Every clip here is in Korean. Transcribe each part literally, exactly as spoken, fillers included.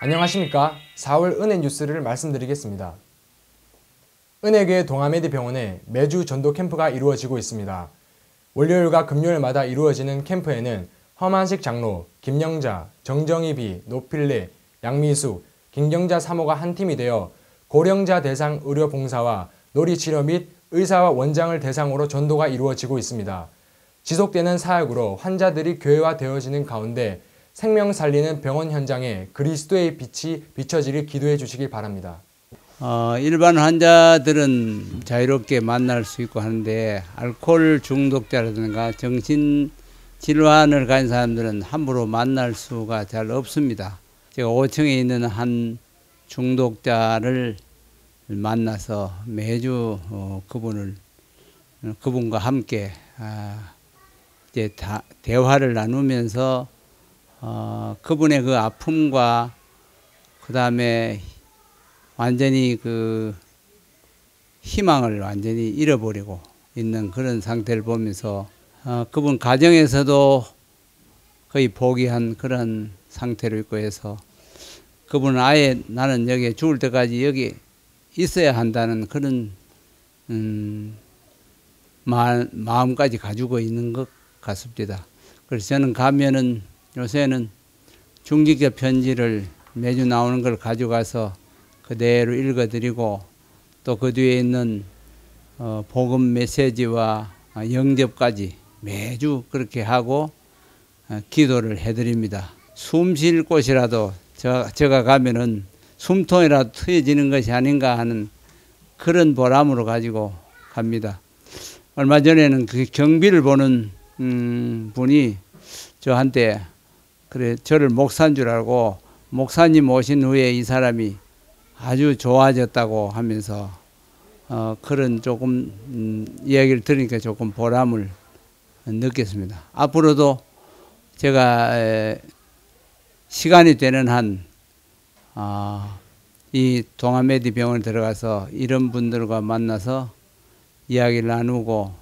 안녕하십니까. 사월 은혜 뉴스를 말씀드리겠습니다. 은혜교회 동아메디병원에 매주 전도 캠프가 이루어지고 있습니다. 월요일과 금요일마다 이루어지는 캠프에는 허만식 장로, 김영자, 정정희비, 노필래, 양미숙, 김경자 사모가 한 팀이 되어 고령자 대상 의료 봉사와 놀이치료 및 의사와 원장을 대상으로 전도가 이루어지고 있습니다. 지속되는 사역으로 환자들이 교회화되어지는 가운데 생명 살리는 병원 현장에 그리스도의 빛이 비춰지길 기도해 주시기 바랍니다. 어, 일반 환자들은 자유롭게 만날 수 있고 하는데 알코올 중독자라든가 정신질환을 가진 사람들은 함부로 만날 수가 잘 없습니다. 제가 오 층에 있는 한 중독자를 만나서 매주 어, 그분을 그분과 함께 아, 이제 다, 대화를 나누면서 어, 그분의 그 아픔과 그 다음에 완전히 그 희망을 완전히 잃어버리고 있는 그런 상태를 보면서 어, 그분 가정에서도 거의 포기한 그런 상태로 있고 해서 그분은 아예 나는 여기 죽을 때까지 여기 있어야 한다는 그런 음, 마, 마음까지 가지고 있는 것 같습니다. 그래서 저는 가면은 요새는 중직자 편지를 매주 나오는 걸 가져가서 그대로 읽어드리고 또 그 뒤에 있는 어, 복음 메시지와 영접까지 매주 그렇게 하고 어, 기도를 해드립니다. 숨 쉴 곳이라도 저, 제가 가면은 숨통이라도 트여지는 것이 아닌가 하는 그런 보람으로 가지고 갑니다. 얼마 전에는 그 경비를 보는 음, 분이 저한테 그래 저를 목사인 줄 알고 목사님 오신 후에 이 사람이 아주 좋아졌다고 하면서 어, 그런 조금 음, 이야기를 들으니까 조금 보람을 느꼈습니다. 앞으로도 제가 에, 시간이 되는 한 어, 이 동아메디 병원에 들어가서 이런 분들과 만나서 이야기를 나누고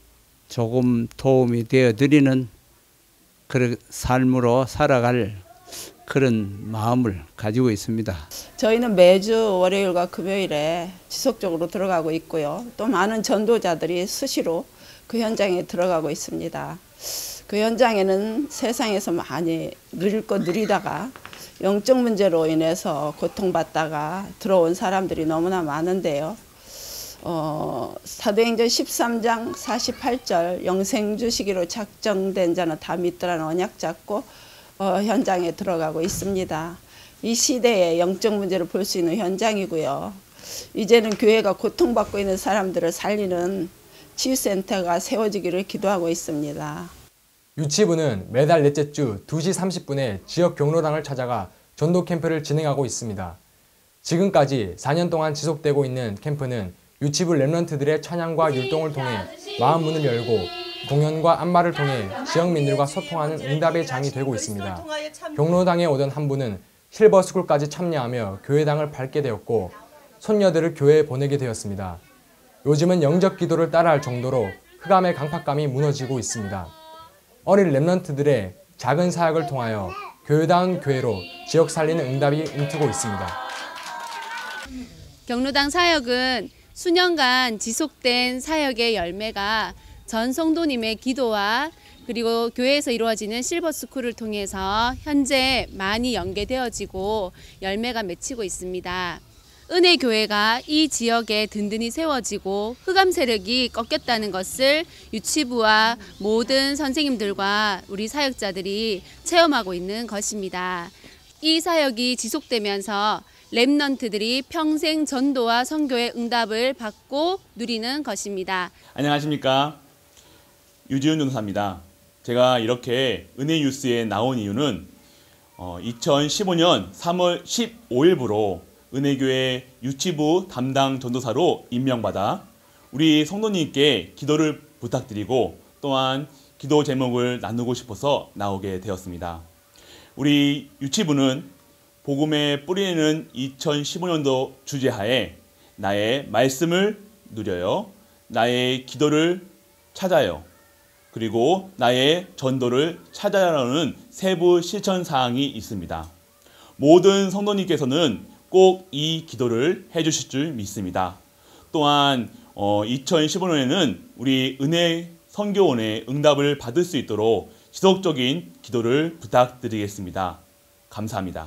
조금 도움이 되어 드리는 그런 삶으로 살아갈 그런 마음을 가지고 있습니다. 저희는 매주 월요일과 금요일에 지속적으로 들어가고 있고요. 또 많은 전도자들이 수시로 그 현장에 들어가고 있습니다. 그 현장에는 세상에서 많이 누릴 거 누리다가 영적 문제로 인해서 고통받다가 들어온 사람들이 너무나 많은데요. 어, 사도행전 십삼 장 사십팔 절 영생 주시기로 작정된 자는 다 믿더라는 언약 잡고 어, 현장에 들어가고 있습니다. 이 시대에 영적 문제를 볼 수 있는 현장이고요. 이제는 교회가 고통받고 있는 사람들을 살리는 치유센터가 세워지기를 기도하고 있습니다. 유치부는 매달 넷째 주 두 시 삼십 분에 지역 경로당을 찾아가 전도 캠프를 진행하고 있습니다. 지금까지 사 년 동안 지속되고 있는 캠프는 유치부 렘넌트들의 찬양과 율동을 통해 마음 문을 열고 공연과 안마를 통해 지역민들과 소통하는 응답의 장이 되고 있습니다. 경로당에 오던 한 분은 실버스쿨까지 참여하며 교회당을 밟게 되었고 손녀들을 교회에 보내게 되었습니다. 요즘은 영적 기도를 따라할 정도로 흑암의 강팍감이 무너지고 있습니다. 어린 렘넌트들의 작은 사역을 통하여 교회다운 교회로 지역 살리는 응답이 움트고 있습니다. 경로당 사역은 수년간 지속된 사역의 열매가 전 성도님의 기도와 그리고 교회에서 이루어지는 실버스쿨을 통해서 현재 많이 연계되어지고 열매가 맺히고 있습니다. 은혜교회가 이 지역에 든든히 세워지고 흑암 세력이 꺾였다는 것을 유치부와 모든 선생님들과 우리 사역자들이 체험하고 있는 것입니다. 이 사역이 지속되면서 렘넌트들이 평생 전도와 선교의 응답을 받고 누리는 것입니다. 안녕하십니까. 유지훈 전도사입니다. 제가 이렇게 은혜 뉴스에 나온 이유는 어, 이천십오 년 삼월 십오일부로 은혜교회 유치부 담당 전도사로 임명받아 우리 성도님께 기도를 부탁드리고 또한 기도 제목을 나누고 싶어서 나오게 되었습니다. 우리 유치부는 복음의 뿌리는 이천십오 년도 주제하에 나의 말씀을 누려요, 나의 기도를 찾아요, 그리고 나의 전도를 찾아라는 세부 실천 사항이 있습니다. 모든 성도님께서는 꼭 이 기도를 해주실 줄 믿습니다. 또한 어, 이천십오 년에는 우리 은혜 선교원의 응답을 받을 수 있도록 지속적인 기도를 부탁드리겠습니다. 감사합니다.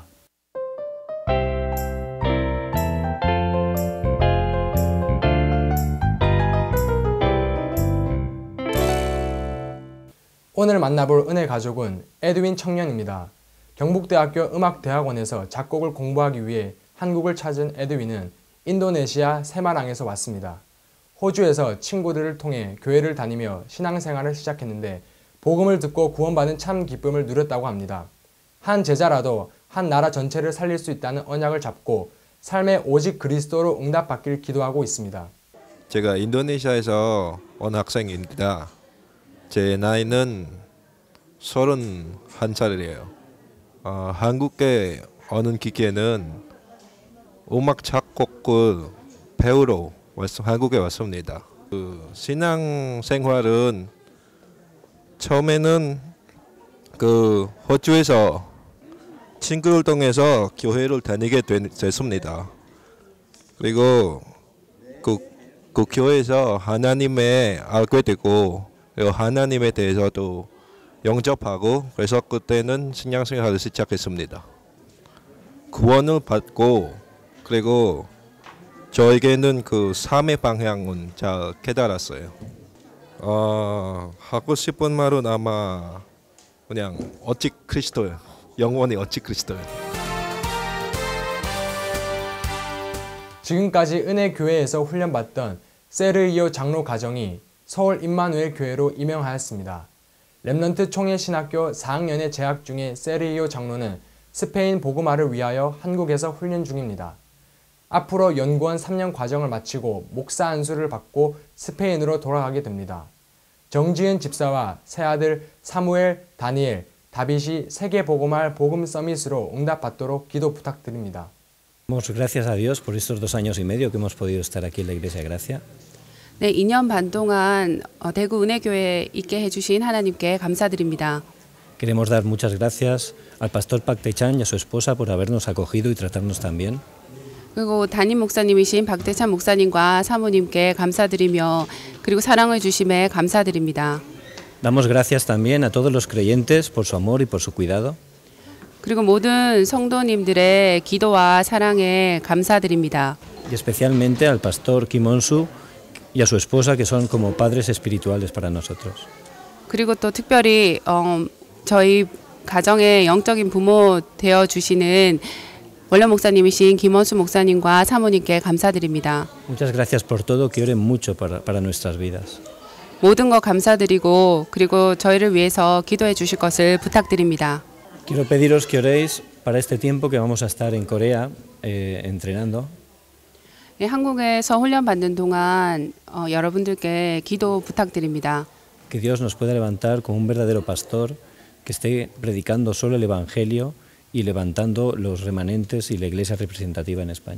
오늘 만나볼 은혜 가족은 에드윈 청년입니다. 경북대학교 음악대학원에서 작곡을 공부하기 위해 한국을 찾은 에드윈은 인도네시아 세마랑에서 왔습니다. 호주에서 친구들을 통해 교회를 다니며 신앙생활을 시작했는데 복음을 듣고 구원받은 참 기쁨을 누렸다고 합니다. 한 제자라도 한 나라 전체를 살릴 수 있다는 언약을 잡고 삶에 오직 그리스도로 응답받길 기도하고 있습니다. 제가 인도네시아에서 온 학생입니다. 제 나이는 서른한 살이에요. 어, 한국에 오는 기계는 음악 작곡을 배우러 왔, 한국에 왔습니다. 그 신앙 생활은 처음에는 그 호주에서 친구를 통해서 교회를 다니게 됐습니다. 그리고 그, 그 교회에서 하나님에 알게 되고 그리고 하나님에 대해서도 영접하고 그래서 그때는 신앙생활을 시작했습니다. 구원을 받고 그리고 저에게는 그 삶의 방향은 잘 깨달았어요. 어, 하고 싶은 말은 아마 그냥 오직 그리스도예요. 영원히 오직 그리스도예요. 지금까지 은혜교회에서 훈련받던 세르이오 장로 가정이 서울 임마누엘 교회로 임명하였습니다. 렘넌트 총회신학교 사 학년에 재학 중인 세르이오 장로는 스페인 복음화를 위하여 한국에서 훈련 중입니다. 앞으로 연구원 삼 년 과정을 마치고 목사 안수를 받고 스페인으로 돌아가게 됩니다. 정지은 집사와 새아들 사무엘, 다니엘, 다빗이 세계 복음할 복음 서밋으로 응답받도록 기도 부탁드립니다. Damos gracias a Dios por estos dos años y medio que hemos podido estar aquí en la Iglesia de Gracia. 네, 이 년 반 동안 대구 은혜교회에 있게 해주신 하나님께 감사드립니다. Queremos dar muchas gracias al pastor Pac Techan y a su esposa por habernos acogido y tratarnos tan bien. 그리고 담임 목사님이신 박대찬 목사님과 사모님께 감사드리며 그리고 사랑을 주심에 감사드립니다. Damos gracias también a todos los creyentes por su amor y por su cuidado. 그리고 모든 성도님들의 기도와 사랑에 감사드립니다. Y especialmente al pastor Kim On-su y a su esposa que son como padres espirituales para nosotros. 그리고 또 특별히 어, 저희 가정의 영적인 부모 되어 주시는 원래 목사님이신 김원수 목사님과 사모님께 감사드립니다. Muchas gracias por todo, que oren mucho para, para nuestras vidas. 모든 것 감사드리고 그리고 저희를 위해서 기도해 주실 것을 부탁드립니다. Quiero pediros que oréis para este tiempo que vamos a estar en Corea eh, entrenando. 네, 한국에서 훈련 받는 동안 어, 여러분들께 기도 부탁드립니다. Que Dios nos pueda levantar como un verdadero pastor que esté predicando solo el Evangelio y levantando los remanentes y la iglesia representativa en España.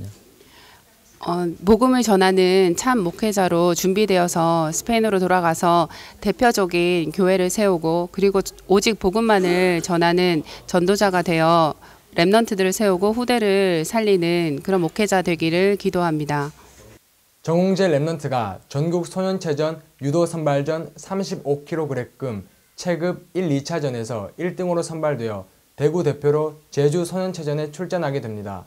어, 복음을 전하는 참 목회자로 준비되어서 스페인으로 돌아가서 대표적인 교회를 세우고 그리고 오직 복음만을 전하는 전도자가 되어 렘넌트들을 세우고 후대를 살리는 그런 목회자 되기를 기도합니다. 정웅재 렘넌트가 전국 소년체전 유도 선발전 삼십오 킬로그램급 체급 일, 이 차전에서 일 등으로 선발되어 대구 대표로 제주 소년체전에 출전하게 됩니다.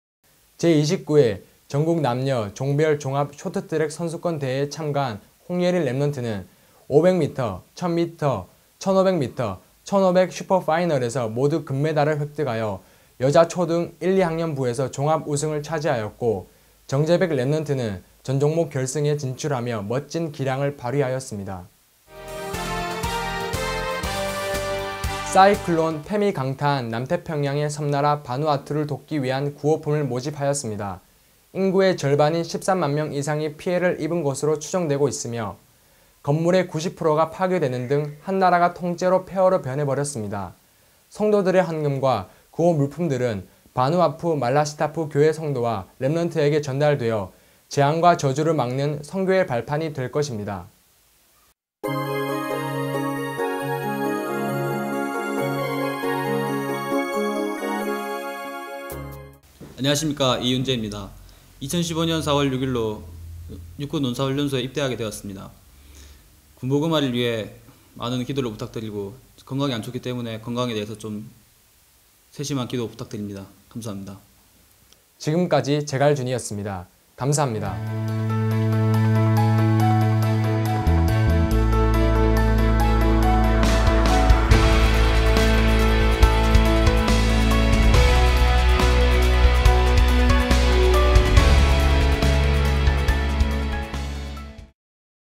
제이십구 회 전국 남녀 종별 종합 쇼트트랙 선수권 대회에 참가한 홍예린 렘넌트는 오백 미터, 천 미터, 천오백 미터, 천오백 슈퍼파이널에서 모두 금메달을 획득하여 여자 초등 일, 이 학년부에서 종합 우승을 차지하였고 정재백 렘넌트는 전 종목 결승에 진출하며 멋진 기량을 발휘하였습니다. 사이클론 페미 강타한 남태평양의 섬나라 바누아투를 돕기 위한 구호품을 모집하였습니다. 인구의 절반인 십삼만 명 이상이 피해를 입은 것으로 추정되고 있으며 건물의 구십 퍼센트가 파괴되는 등 한 나라가 통째로 폐허로 변해버렸습니다. 성도들의 헌금과 구호 물품들은 바누아투 말라시타프 교회 성도와 렘넌트에게 전달되어 재앙과 저주를 막는 선교의 발판이 될 것입니다. 안녕하십니까, 이윤재입니다. 이천십오 년 사월 육일로 육군 논사훈련소에 입대하게 되었습니다. 군복음화를 위해 많은 기도를 부탁드리고 건강이 안 좋기 때문에 건강에 대해서 좀 세심한 기도 부탁드립니다. 감사합니다. 지금까지 제갈준이었습니다. 감사합니다.